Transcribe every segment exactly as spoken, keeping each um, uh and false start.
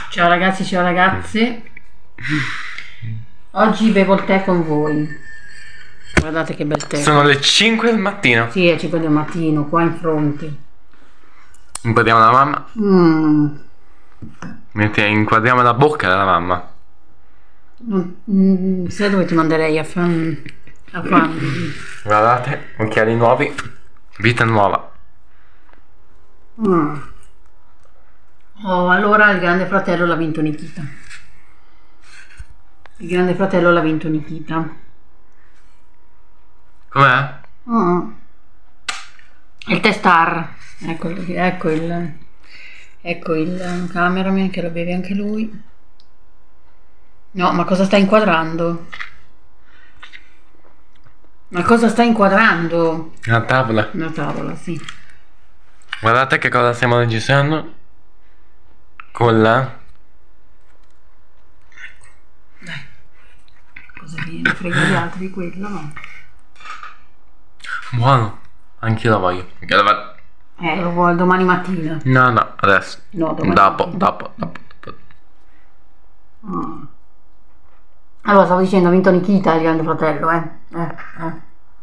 Ciao ragazzi, ciao ragazze. Oggi bevo il tè con voi. Guardate che bel tè. Sono le cinque del mattino. Sì, è cinque del mattino, qua in fronte. Inquadriamo la mamma. Mm. Mentre inquadriamo la bocca della mamma. Mm, sai dove ti manderei a fare? A fare. Guardate, occhiali nuovi. Vita nuova. Mm. Oh, allora il Grande Fratello l'ha vinto Nikita. Il Grande Fratello l'ha vinto Nikita. Com'è? Mm. Il tè Star. Ecco, ecco il ecco il cameraman che lo beve anche lui. No, ma cosa sta inquadrando? Ma cosa sta inquadrando? La tavola. La tavola, sì. Guardate che cosa stiamo registrando. Con la... Dai. Cosa viene? Frega gli altri di quello, no? Buono. Anch'io la voglio. Eh, lo vuoi domani mattina. No, no, adesso. No, domani Dopo, mattina. dopo, dopo, dopo. Mm. Allora, stavo dicendo, ha vinto Nikita il Grande Fratello, eh? Eh, eh.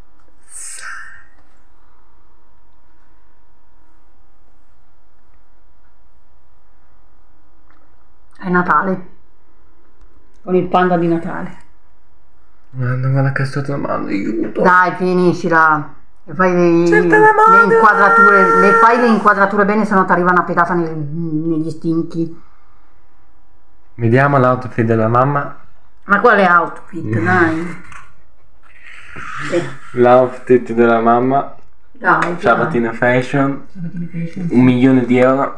È Natale. Con il panda di Natale. Guarda, guarda che sto trovando, aiuto. Dai, finiscila. E fai le, le inquadrature, le fai le inquadrature bene, se no ti arriva una pedata nel, negli stinchi. Vediamo l'outfit della mamma. Ma quale outfit, dai. Eh, L'outfit della mamma. dai, Sabatina fashion. Sabatina fashion. Un milione di euro.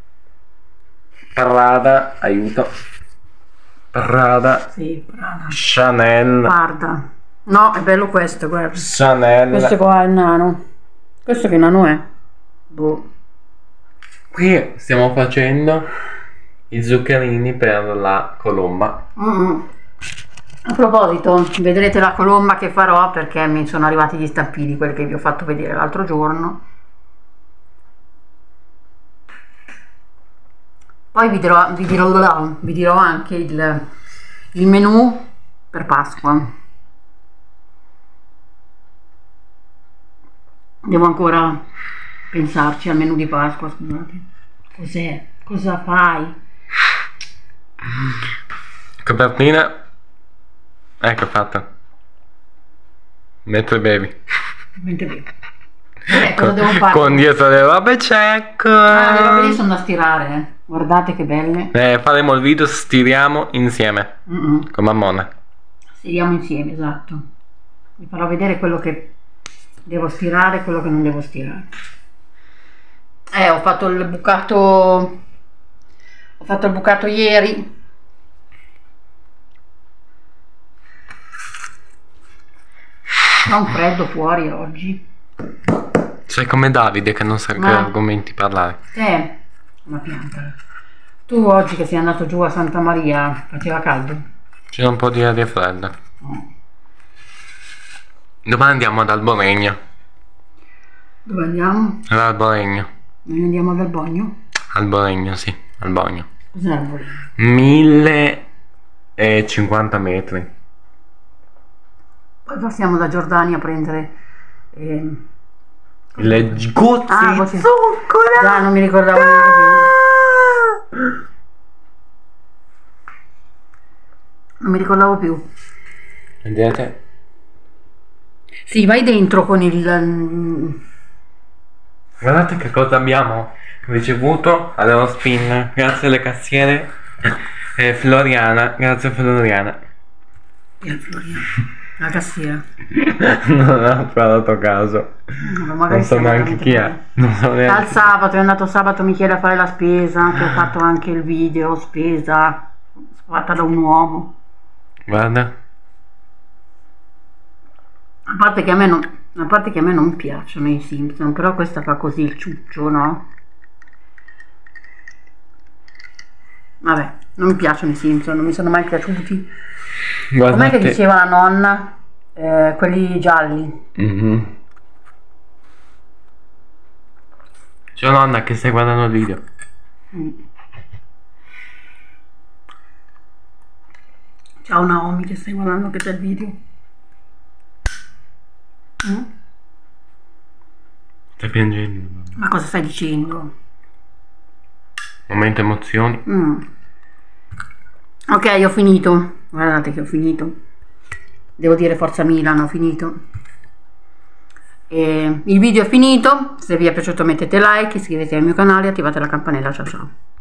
Prada, aiuto. Prada. Sì, Prada. Chanel. Guarda. No, è bello questo, guarda. Chanel. Questo qua è il nano. Questo che nano è? Boh. Qui stiamo facendo i zuccherini per la colomba. Mm-mm. A proposito, vedrete la colomba che farò perché mi sono arrivati gli stampini, quelli che vi ho fatto vedere l'altro giorno. Poi vi dirò, vi dirò, vi dirò anche il, il menù per Pasqua. Devo ancora pensarci al menù di Pasqua, scusate. Cos'è? Cosa fai? Copertina. Ecco fatta. Mentre bevi. Mentre bevo. Eh, cosa devo fare? Con dietro le robe check. Ah, le robe lì sono da stirare, eh. Guardate che belle. Eh, faremo il video, stiriamo insieme. Mm-mm. Con mammona. Stiriamo insieme, esatto. Vi farò vedere quello che devo stirare e quello che non devo stirare. Eh, ho fatto il bucato. Ho fatto il bucato ieri. Fa un freddo fuori oggi. Sei come Davide che non sa che Ma- argomenti parlare. Eh, una pianta. Tu oggi che sei andato giù a Santa Maria, faceva caldo? C'è un po' di aria fredda. No. Domani andiamo ad Alboregno. Dove andiamo? Ad Alboregno. Noi andiamo ad Albogno? Alboregno, sì, Alboregno. Cos'è Albogno? millecinquanta metri. Poi passiamo da Giordania a prendere eh, Le gozze ah, di voce- zucchero. già non mi ricordavo neanche più. Non mi ricordavo più. Vedete? Sì, vai dentro con il. Guardate che cosa abbiamo ricevuto allo spin. Grazie alle cassiere. Eh, Floriana, grazie Floriana. Chi è Floriano? La cassiera. Non ho fatto caso. No, magari Non so siamo neanche veramente chi è. bravi. Non so Dal neanche. sabato, è andato sabato Michele a fare la spesa, che ho fatto anche il video spesa fatta da un uomo. Guarda. A parte che a me non, a parte che a me non piacciono i Simpson, però questa fa così il ciuccio, no? Vabbè, non mi piacciono i Simpson, non mi sono mai piaciuti. Com'è che Guardate. diceva la nonna? Eh, quelli gialli. Mhm. C'è una nonna che stai guardando il video. Mm. Ciao Naomi, che stai guardando anche te il video. Mm? Stai piangendo? Ma cosa stai dicendo? Momento emozioni. Mm. Ok, ho finito. Guardate che ho finito. Devo dire forza Milan, ho finito. E il video è finito. Se vi è piaciuto mettete like, iscrivetevi al mio canale e attivate la campanella. Ciao ciao.